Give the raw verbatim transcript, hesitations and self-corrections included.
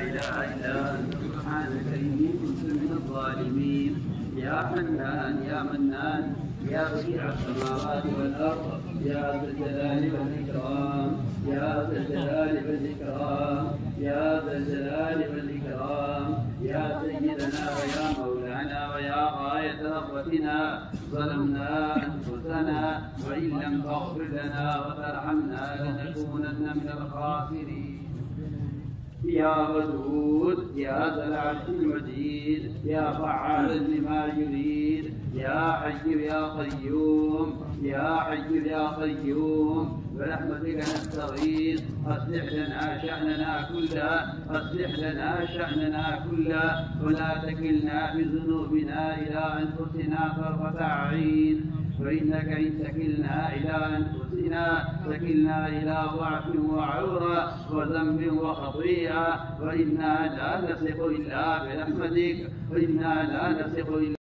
إله إلا أنت سبحانك إني كنت من الظالمين. يا حنان يا منان يا بديع السماوات والأرض يا ذا الجلال والإكرام يا ذا الجلال والإكرام يا ذا الجلال والإكرام يا سيدنا ويا مولانا ويا غاية رغبتنا. ظلمنا أنفسنا وإن لم تغفر لنا وترحمنا لنكونن من الخاسرين. يا ودود يا ذا العرش المجيد يا فعالا لما يريد يا حي يا قيوم يا حي يا قيوم برحمتك نستغيث. أصلح لنا شأننا كله أصلح لنا شأننا كله ولا تكلنا بذنوبنا إلى أنفسنا طرفة عين. فإنك إن تكلنا إلى أنفسنا تكلنا إلى ضعف وعورة وذنب وخطيئة وإنا لا نثق إلا برحمتك وإنا لا نثق إلا